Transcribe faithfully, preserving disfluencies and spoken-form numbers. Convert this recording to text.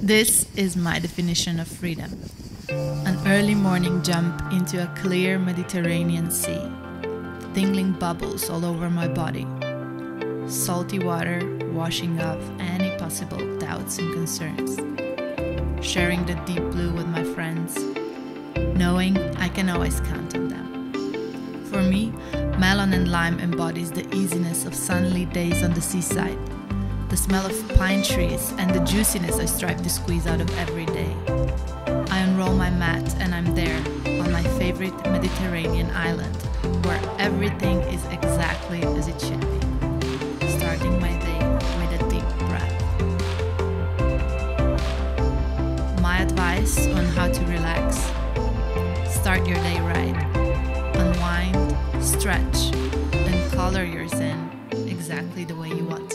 This is my definition of freedom. An early morning jump into a clear Mediterranean sea. Tingling bubbles all over my body. Salty water washing off any possible doubts and concerns. Sharing the deep blue with my friends. Knowing I can always count on them. For me, melon and lime embodies the easiness of sunny days on the seaside. The smell of pine trees and the juiciness I strive to squeeze out of every day. I unroll my mat and I'm there, on my favorite Mediterranean island, where everything is exactly as it should be. Starting my day with a deep breath. My advice on how to relax: start your day right. Unwind, stretch, and color your zen exactly the way you want to.